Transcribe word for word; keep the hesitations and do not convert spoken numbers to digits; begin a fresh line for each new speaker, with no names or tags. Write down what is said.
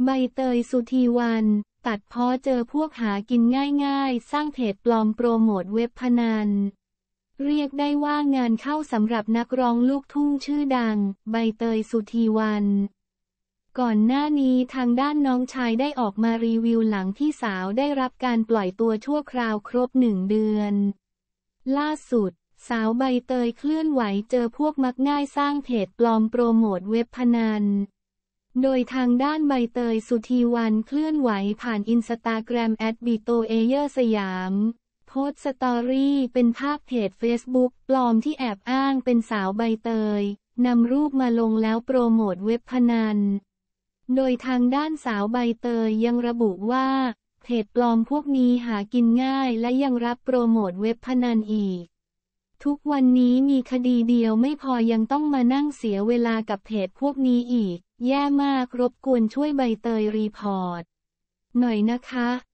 ใบเตยสุธีวรรณตัดพ้อเจอพวกหากินง่ายๆสร้างเพจปลอมโปรโมทเว็บพนันเรียกได้ว่างานเข้าสำหรับนักร้องลูกทุ่งชื่อดังใบเตยสุธีวรรณก่อนหน้านี้ทางด้านน้องชายได้ออกมารีวิวหลังที่สาวได้รับการปล่อยตัวชั่วคราวครบหนึ่งเดือนล่าสุดสาวใบเตยเคลื่อนไหวเจอพวกมักง่ายสร้างเพจปลอมโปรโมทเว็บพนันโดยทางด้านใบเตยสุธีวรรณเคลื่อนไหวผ่านอินสตาแกรมแอดบิโตเอเยอร์สยามโพสต์สตอรี่เป็นภาพเพจเฟซบุ๊กปลอมที่แอบอ้างเป็นสาวใบเตยนำรูปมาลงแล้วโปรโมทเว็บพนันโดยทางด้านสาวใบเตยยังระบุว่าเพจปลอมพวกนี้หากินง่ายและยังรับโปรโมทเว็บพนันอีกทุกวันนี้มีคดีเดียวไม่พอยังต้องมานั่งเสียเวลากับเพจพวกนี้อีกแย่มากรบกวนช่วยใบเตยรีพอร์ตหน่อยนะคะ